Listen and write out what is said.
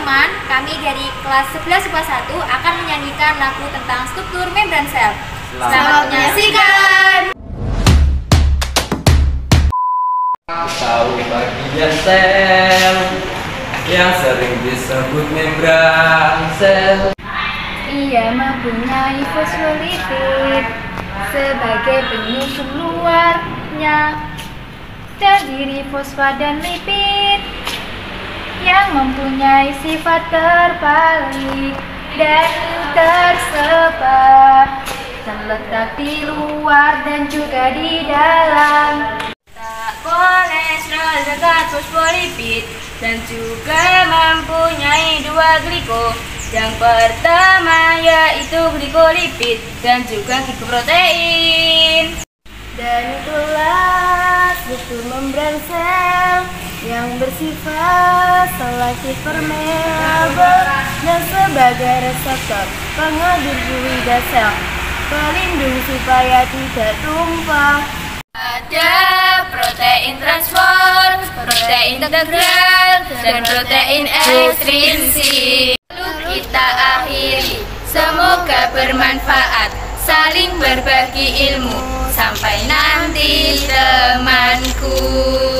teman-teman, kami dari kelas 11 IPA 1 akan menyanyikan lagu tentang struktur membran sel. Selamat menyaksikan. Tahu bagian sel yang sering disebut membran sel. Ia mempunyai fosfolipid sebagai penyusun luarnya. Terdiri fosfat dan lipid yang mempunyai sifat terbalik dan tersebar, terletak di luar dan juga di dalam. Kolesterol zat fosfolipid dan juga mempunyai dua gliko. Yang pertama yaitu glikolipid dan juga glikoprotein. Dan itulah struktur membran sel yang bersifat selektif permeabel dan sebagai reseptor penghadir fluida sel, pelindung supaya tidak tumpah. Ada protein transport, protein integral, dan protein ekstrinsik. Lalu kita akhiri, semoga bermanfaat, saling berbagi ilmu. Sampai nanti temanku.